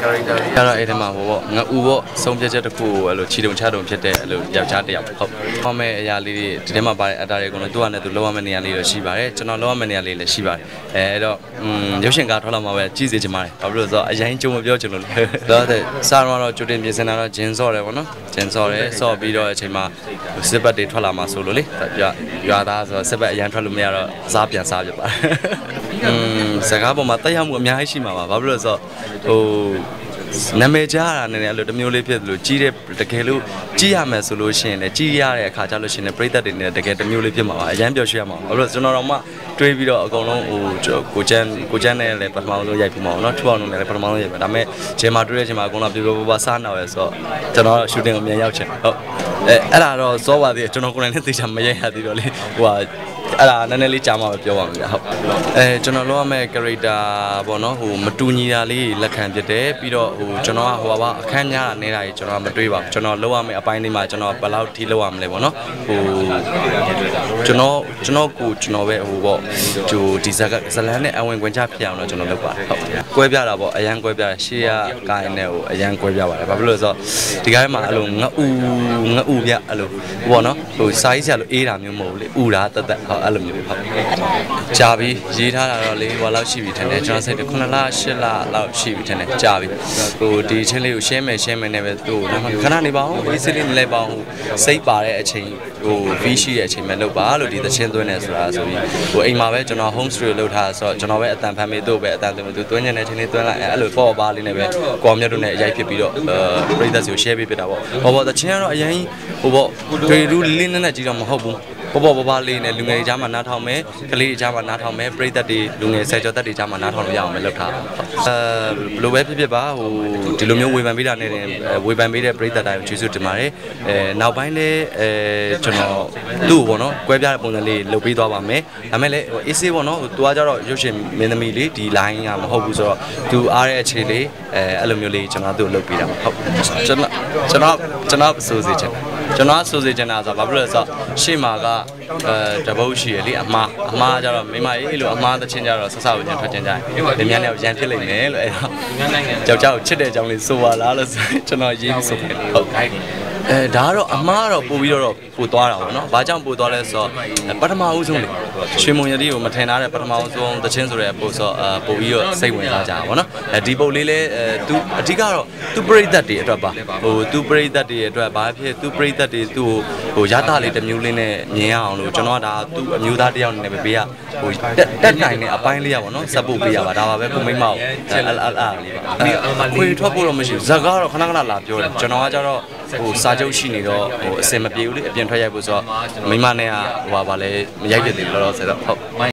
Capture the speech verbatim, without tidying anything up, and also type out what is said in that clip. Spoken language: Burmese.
character လေးကတော့အဲ့ဒီမှာပေါ့ငါဥပေါ့ဆုံးဖြတ်ချက်တစ်ခုကိုအဲ့လိုခြေတုံချတုံဖြစ်တဲ့အဲ့လိုယောက်ျားတစ်ယောက်ဟုတ်ဟောမဲ့အရာလေးတွေဒီထဲမှာပါတဲ့အတားတွေကိုလည်းသူ့အနေနဲ့သူလောက်ရမယ့်နေရာလေးတော့ရှိပါတယ်ကျွန်တော်လောက်ရမယ့်နေရာလေးလည်းရှိပါတယ်အဲအဲ့တော့ရုပ်ရှင်ကားထွက်လာမှာပဲကြည့်စေချင်ပါတယ်ဘာလို့လဲဆိုတော့အရင်ကြုံမပြောချင်လို့လေတော့တဲ့စာရောတော့ကြိုတင်ပြင်ဆင်တာတော့ဂျင်းစော့တယ်ပေါ့နော်ဂျင်းစော့တယ်စော့ပြီးတော့အချိန်မှာစစ်ဘက်တွေထွက်လာမှာဆိုလို့လေရွာရွာသားဆိုတော့စစ်ဘက်အရင်ထွက်လို့မရတော့စားပြန်စားပြပါတယ်อืมစကားပေါ်မှာတက်ရောက်မှုအများကြီးရှိမှာပါဘာလို့လဲဆိုတော့ဟိုနာမည်ကြားတာနည်းနည်းအဲ့လိုတစ်မျိုးလေးဖြစ်လို့ကြီးတဲ့တကယ်လို့ကြီးရမယ်ဆိုလို့ရှိရင်လည်းကြီးရတဲ့အခါကျလို့ရှိရင်ပရိသတ်တွေနဲ့တကယ်တစ်မျိုးလေးဖြစ်မှာပါအရန်ပျော်ရွှင်ရမှာဘာလို့ကျွန်တော်တို့မှတွေးပြီးတော့အကုန်လုံးဟိုကိုချမ်းကိုချမ်းနဲ့လည်းပထမဆုံးရိုက်ပြီးမှာပေါ့နော်ထူအောင်လုံးလည်းပထမဆုံးရိုက်မှာဒါပေမဲ့ချိန်မှာတွေးတဲ့ချိန်မှာအကုန်လုံးပြပြပပစားနာရဲဆိုတော့ကျွန်တော်ရှူတင်ကိုမြန်ရောက်ချင်ဟုတ်အဲအဲ့ဒါတော့စောပါသေးတယ်ကျွန်တော်ကိုယ်တိုင်လည်းသိချင်မရိုက်ရသေးတော့လေဟိုဟာအဲ့ဒါနည်းနည်းလေးကြားမှာပဲပြောပါမယ်ဗျဟုတ်အဲကျွန်တော်လောက်ရမယ့် character ပေါ့နော်ဟိုမတူညီတာလေးလက်ခံဖြစ်တယ်ပြီးတော့ဟိုကျွန်တော်ကဟိုပါအခန်းများတာနေတာကြီးကျွန်တော်မတွေးပါဘူးကျွန်တော်လောက်ရမယ့်အပိုင်းလေးမှာကျွန်တော်ဘယ်လောက်ထိလောက်ရမလဲပေါ့နော်ဟိုကျွန်တော်ကျွန်တော်ကိုကျွန်တော်ပဲဟိုပေါ့ဟိုဒီဇက်ဇလန်နဲ့အဝင်ခွင့်ချဖြစ်အောင်တော့ကျွန်တော်လုပ်ပါတယ်ဟုတ်ကွဲပြတာပေါ့အရန်ကွဲပြရှေ့ကကိုင်းနဲ့ဟိုအရန်ကွဲပြပါတယ်ဘာဖြစ်လို့လဲဆိုတော့ဒီကိုင်းမှာအဲ့လိုငအူငအူပြအဲ့လိုပေါ့နော်ဟိုစာရေးဆရာလိုအေးတာမျိုးမဟုတ်ဘူးလေဥတာတက်တက်ဟုတ်အဲ့လိုမျိုးဟုတ်ကြာပြီရေးထားတာတော့လေဟိုလောက်ရှိပြီထင်တယ်ကျွန်တော်စိတ်ခုနှစ်လရှစ်လလောက်ရှိပြီထင်တယ်ကြာပြီဟိုဒီချင်းလေးကို share မယ် share မယ်နဲ့ပဲသူ့ခဏနေပါအောင်အေးစစ်လေးနေလိုက်ပါအောင်စိတ်ပါတဲ့အချိန်ဟို V ရှိတဲ့အချိန်ပဲလုပ်ပါလို့ဒီသချင်းသွင်းနေဆိုတာဆိုပြီးဟိုအိမ်မှာပဲကျွန်တော် home studio လုပ်ထားဆိုတော့ကျွန်တော်ပဲအတန်ဖန်မေးသူ့ပဲအတန်သွင်းသူသွင်းနေတဲ့ချင်းလေးသွင်းလိုက်အဲ့လိုပေါ့ပါလေးနဲ့ပဲကော်မြတ်တို့နဲ့ရိုက်ဖြစ်ပြီးတော့ပရိသတ်စီကို share ပေးပြတာပေါ့ဟောပေါ့သချင်းကတော့အရင်ဟိုပေါ့တွေရူးလေးနဲ့နဲ့ကြီးတော့မဟုတ်ဘူးပေါ်ပေါ်ပပလေးနဲ့လူငယ်တွေကြားမှာနားထောင်မယ်ကလေးတွေကြားမှာနားထောင်မယ်ပရိသတ်တွေလူငယ်ဆယ်ကျော်သက်တွေကြားမှာနားထောင်လို့ရအောင်ပဲလုပ်ထားအဲဘယ်လိုပဲဖြစ်ဖြစ်ပါဟိုဒီလိုမျိုးဝေဖန်ပေးတာနဲ့ဝေဖန်ပေးတဲ့ပရိသတ်တိုင်းကိုကျေးဇူးတင်ပါတယ်အဲနောက်ပိုင်းလည်းအဲကျွန်တော်သူ့ကိုပေါ့နော်ကွဲပြားတဲ့ပုံစံလေးလုပ်ပေးသွားပါမယ်ဒါမဲ့လည်းအေးဆေးပေါ့နော်သူကကြတော့ရုပ်ရှင်မင်းသမီးလေးဒီ line ကမဟုတ်ဘူးဆိုတော့သူအားတဲ့အခြေလေးအဲအဲ့လိုမျိုးလေးကျွန်တော်သူ့ကိုလုပ်ပေးတာပါဟုတ်ကျွန်တော်ကျွန်တော်ကျွန်တော်ဆိုစီချင်ကျွန်တော်ဆိုစီချင်တာဆိုတော့ဘာဖြစ်လို့လဲဆိုတော့ရှေ့မှာကအဲတပုတ်ရှိရလေအမားအမားကြတော့မိမအေးလို့အမားသချင်းကြတော့ဆက်ဆောက်ပြန်ထွက်ကျင်ကြတယ်ဒီမြန်နဲ့ရန်ဖြစ်လိမ့်မယ်လို့အဲ့တော့ကြောက်ကြောက်ချစ်တဲ့အကြောင်းလေးဆိုပါလားလို့ကျွန်တော်ရေးပြီးဆိုတယ်ဟုတ်အဲဒါကတော့အမားတော့ပို့ပြီးတော့ပို့သွားတာပေါ့နော်။ဘာကြောင့်ပို့သွားလဲဆိုတော့ပထမဦးဆုံးလေရွှေမုံရည်ကိုမထင်ထားတဲ့ပထမဦးဆုံးသချင်းဆိုတဲ့ပို့ဆိုအပို့ပြီးတော့စိတ်ဝင်စားကြတာပေါ့နော်။အဲဒီပုတ်လေးလဲအဲသူအဓိကတော့သူပရိသတ်တွေအတွက်ပါဟိုသူပရိသတ်တွေအတွက်ဘာဖြစ်သူပရိသတ်တွေသူ့ဟိုရတာလေးတစ်မျိုးလေးနဲ့မြင်ရအောင်လို့ကျွန်တော်ကဒါသူ့အမျိုးသားတယောက်နေပဲပေးရဟိုတက်နိုင်တဲ့အပိုင်းလေးရပါတော့ဆက်ပို့ပေးရပါဒါပါပဲကိုမိမအောင်အလအလလေးပါခွေထွက်ဖို့တော့မရှိဘူးဇက်ကတော့ခဏခဏလာပြောတယ်ကျွန်တော်ကကြတော့ဟိုစာချုပ်ရှိနေတော့ဟိုအစင်မပြေဘူးလေအပြင်ထွက်ရိုက်ဖို့ဆိုတော့မိမနဲ့ကဟိုပါလေမရိုက်ပြသေးဘူးလောလောဆယ်တော့ဟုတ်